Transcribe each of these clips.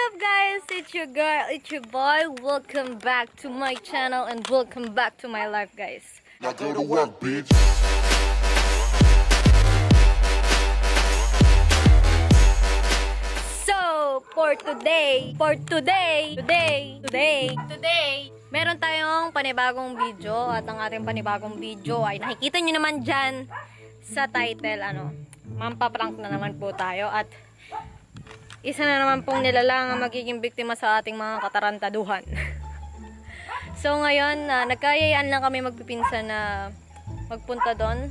up guys? It's your girl, it's your boy. Welcome back to my channel and welcome back to my life, guys. Now go to work, bitch. So, for today, meron tayong panibagong video at ang ating panibagong video ay nakikita nyo naman dyan sa title, mampaprank na naman po tayo at isa na naman pong nilalang ang magiging biktima sa ating mga katarantaduhan. So ngayon, nagkayayaan lang kami magpipinsan na magpunta doon,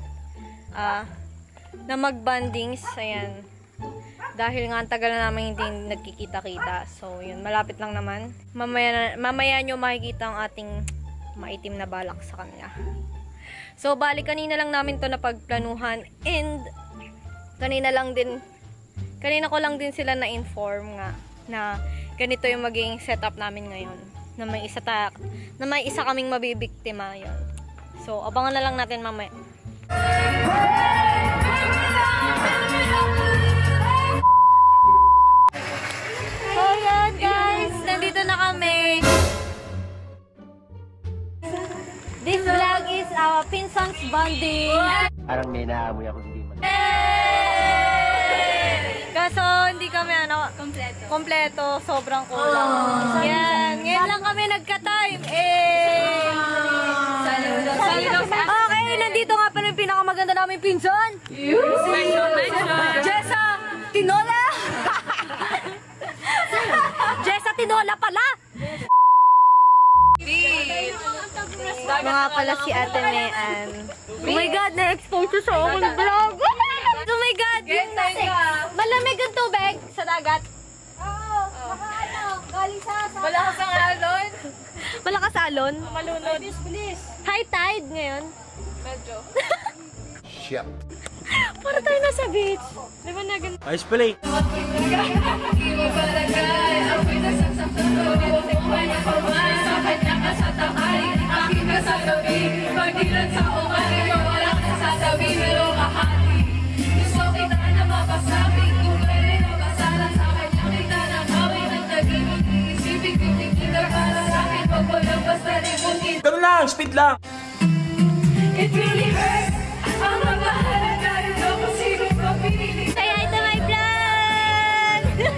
na magbandings, ayan. Dahil nga ang tagal na namin hindi nagkikita-kita. So yun, malapit lang naman. Mamaya nyo makikita ang ating maitim na balak sa kanya. So bali, kanina lang namin to napagplanuhan and kanina ko lang din sila na-inform nga na ganito yung magiging setup namin ngayon. Na may isa kaming mabibiktima yun. So abangan na lang natin mamaya. So yan guys, nandito na kami. This vlog is our Pinsons bonding. Parang may naamoy ako hindi man. Kaso hindi kami kompleto, sobrang kulang. Yan, ngayon lang kami nagka-time. Okay, nandito nga pala yung pinakamaganda namin pinsan. Jessa Tinola. Jessa Tinola pala. Mga pala si Ate Mean. Oh my God, na-expose sa ako ng vlog. Oh my God, malamig ang tubig sa dagat. Oo, galing sa malakas ang alon. Malakas alon? Malunod. High tide ngayon. Medyo. Shit. Para tayo nasa beach. Di ba na ganun? Ayos pala eh. Ganun lang, speed lang. It really hurts. Ang mamahalan tayo na kung sino mapili. Kaya ito my vlog!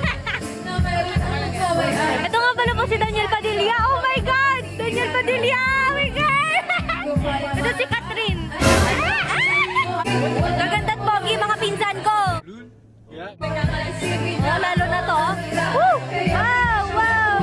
Ito nga pala po si Daniel Padilla. Oh my God! Daniel Padilla! Oh my God! Ito si Catherine. Gaganda't pogi mga pinsan ko. Oh, lalo na to. Woo! Wow! Wow!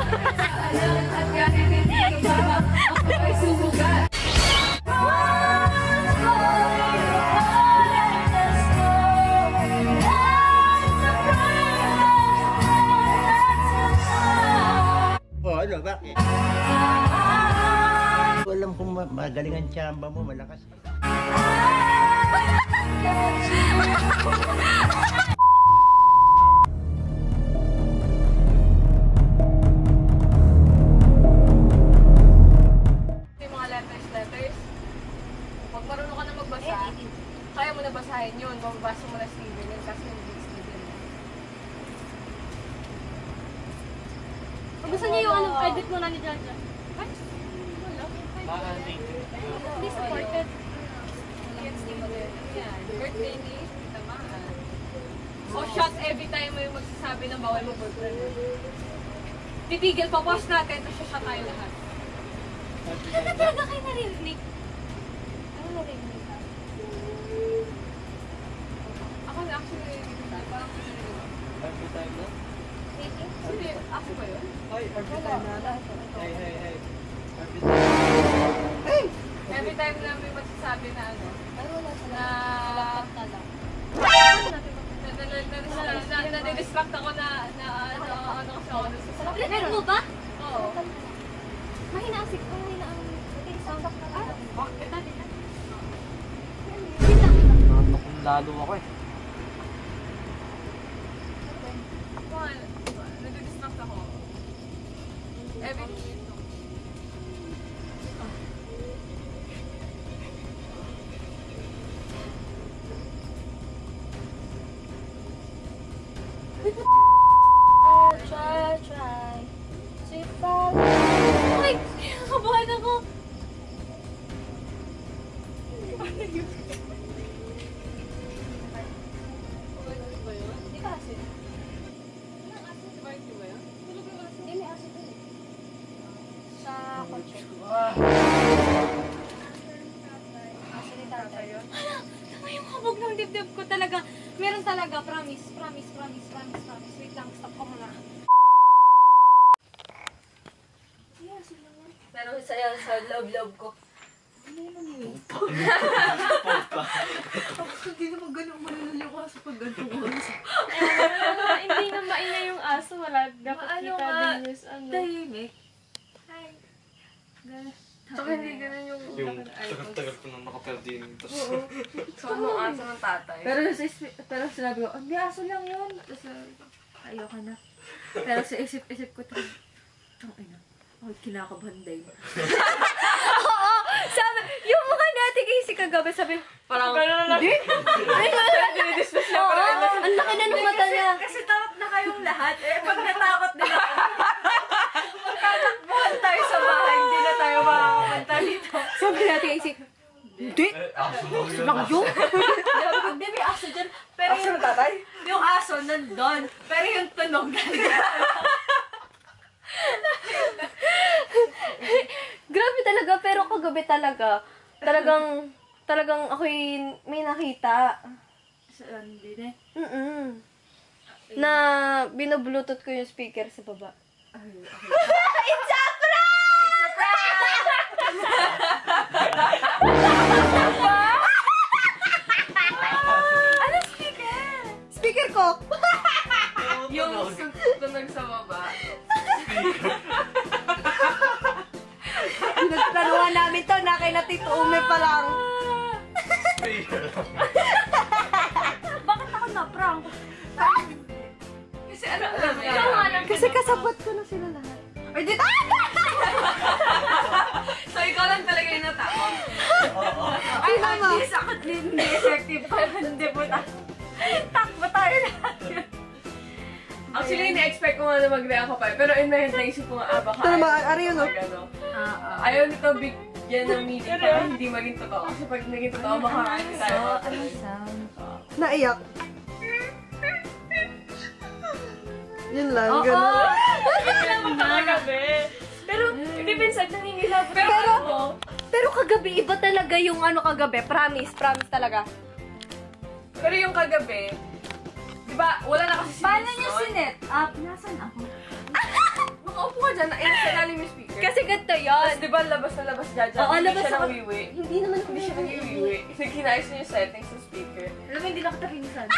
Oh, ano, bakit? Alam kong magaling ang tsamba mo, malakas. Yung mga letters. Pag marunong ka na magbasa, kaya mo na basahin yun. Mababasa mo na Steven yun kasi yung big Steven yun. Gusto niyo yung edit mo na ni Jaja? Ay, wala. Hindi supported. Yan, birthday ni Tamaan. O shot every time mo yung magsasabi ng bawal mo boyfriend. Titigil pa, pause natin, tapos shot tayo lahat. Ano talaga kayo narinig? Ano narinig? Ako na actually, parang Every time na? hindi, ako ba yun? Ay, every time na. Hey. Every time na may magsasabi na na-distract ako na kasi ako. Meron mo ba? Oo. Mahina ang sound. Bakit? Nakakapong lalo ako eh. Nadidistract ako. Every... Child. Ay, kabahan ako. Di ba asin? Walang asin sa barbecue ba yun? Hindi, may aso dun eh. Sa kotse. Aso ni tatay yun. Tama yung habog ng dibdib ko talaga. Meron talaga, promise. Wait lang, stop ko muna. Pero sa love ko. Hindi naman ganun malalakas pag ganun. Hindi na maingay yung aso. Wala dapat Ano kita nga, din yung ano. tahimik. Tsaka hindi ganun yung Tagal ko nang nakaperdin. So, anong aso ng tatay? Pero sinabi ko, hindi aso lang yun. Tapos ayoko na. Pero sa isip-isip ko, tangina. Ako kinakabahan din. Oo! Sabi, yung mukha natin kasi kagabi, sabi, Parang, hindi? Ay, dinidiscuss niya. oo, ang laki na ng mata niya. Kasi takot na kayong lahat. Eh, pag natakot din ako, magkatakbuhan tayo sa bahay. Hindi na tayo makakapunta dito. Sabi natin kasi, hindi? Lang yun? Hindi, may aso dyan. Pero yung tatay? Yung aso nandun. Pero yung tunog Grabe talaga, pero kagabi talagang ako'y may nakita. Hindi na. Na binublutot ko yung speaker sa baba. Speaker ko! Yung tunog sa baba. Nagplanuhan namin to na kay Tito Ume pa lang. Bakit ako na-prank? Kasi ano alam mo yan? Kasi kasabot ko na sila lahat. Ay, dito! So, ikaw lang talaga yung natakot. Ay, mama! Hindi sakot din. Hindi effective pa. Hindi po tayo. Takbo tayo lahat. Actually, na-expect ko nga na mag-react ka pa. Pero in my head, naisip ko nga, baka Ito naman, ari yun, no? Ayaw nito bigyan ng meaning para hindi maging totoo. Kasi pag naging totoo, baka ano tayo. Naiyak. Yun lang, gano'n. Pero, hindi minsan nangingilaw. Pero kagabi, iba talaga yung ano kagabi. Promise talaga. Pero yung kagabi, di ba, wala na kasi si Paano Vince niyo nun? sinet up? Nasaan ako? Makaupo ka dyan, sa ilalim yung speaker. Kasi ganito yun. Tapos di ba, labas na labas dyan. Oo, Hindi labas siya ako. nangiwi. Hindi naman ako Hindi siya nangiwi. Nagkinayos na yung settings ng speaker. Alam mo, hindi na kita pinisan.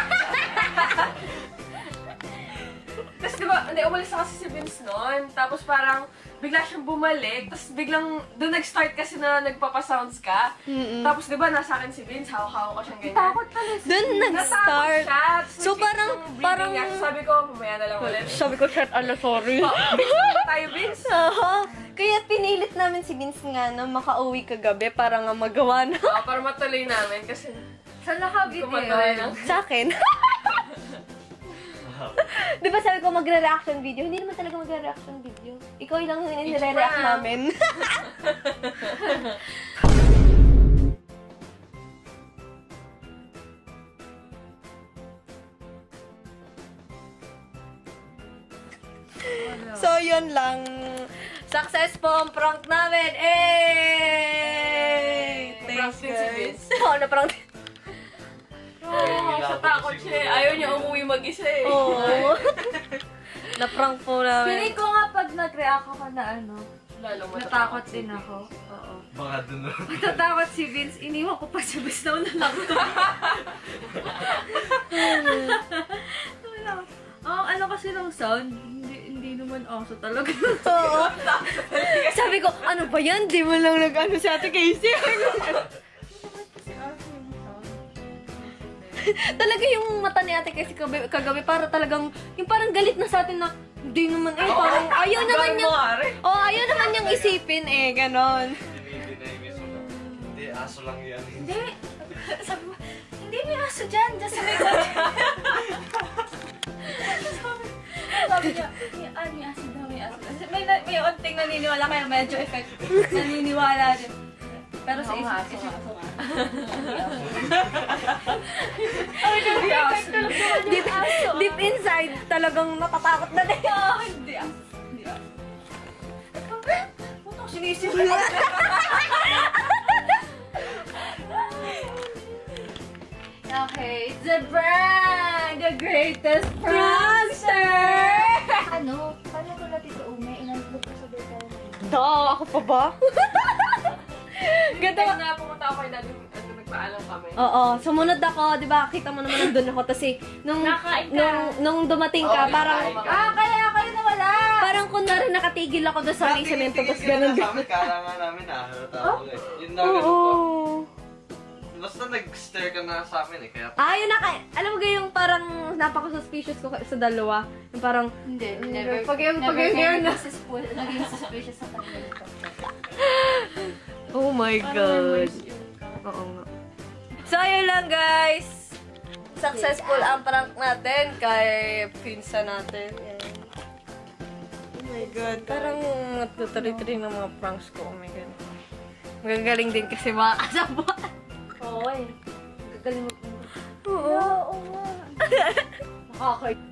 Tapos di ba, hindi, umalis na kasi si Vince noon. Tapos parang, bigla siyang bumalik. Tapos biglang, doon nag-start kasi na nagpapasounds ka. Tapos di ba, nasa akin si Vince, hawak-hawak ko siyang ganyan. Takot pala. Doon Natakot nag-start. siya. Tapos So, nag-fix parang- yung breathing parang- niya. So, sabi ko, mamaya na lang ulit. Sabi ko, shit, sorry. Vince, tayo, Vince. Oo. Kaya pinilit namin si Vince nga na makauwi kagabi para nga magawa na. Para matuloy namin kasi Saan nakabit kumatuloy na. Sa akin. Di ba sabi ko magre-reaction video? Hindi naman talaga magre-reaction video. Ikaw lang yung nire-react prank. namin. So, yun lang. Success po ang prank namin! Eh! Na-prank din si Vince. Oo, na-prank din. Sa takot siya eh. Ayaw niya umuwi mag-isa eh. Oo. Na-prank po namin. Feeling ko nga pag nag-react ako na ano, Lalo natakot din ako. Oo. Baka dun na. Natatakot si Vince, iniwan ko pa siya, basta na lang to. Ano kasi ng sound, hindi naman aso talaga. Oo. Sabi ko, ano ba yan? Di mo lang nag-ano si Ate Casey. Talaga yung mata ni Ate Casey kagabi, para talagang, yung parang galit na sa atin na, hindi naman parang ayaw naman niyang, ayaw naman niyang isipin ganon. Hindi, aso lang yan. Hindi. Sabi mo, hindi may aso dyan. Just sa may kotse. Sabi niya, may aso daw, may aso. ko yung unting naniniwala kaya medyo effect. Naniniwala din. Pero sa isip ko. Deep inside, talagang natatakot na din. Hindi ah. Hindi ah. Puto ko sinisip. Okay, the brand, the greatest prankster! Ano? Paano ko na Tito Ume? Inanlog ko sa data. Ako pa ba? Ganda. Kaya na pumunta ako kay daddy, nagpaalam kami. Oo, sumunod ako, di ba? Kita mo naman nandun ako. Kasi, nung dumating ka, parang, Kaya kayo nawala! parang kunwari nakatigil ako doon sa may semento, tapos ganun. Kala nga namin nahalata ako eh. Yun na ganun Oo. pa. Basta nag-stare ka na sa amin eh, kaya... Yun na, alam mo yung parang napaka-suspicious ko sa dalawa. Yung parang, Hindi, never. Pag yung never hair na- naging suspicious sa kanila nito. oh my God. Oo nga. So, ayun lang guys. Successful ang prank natin kay pinsa natin. Yan. Oh my God. Parang natutuloy-tuloy ng mga pranks ko. Oh my God. Magagaling din kasi mga kasama. Oo eh. Gagaling mo. Oo. Oo nga. Nakakait.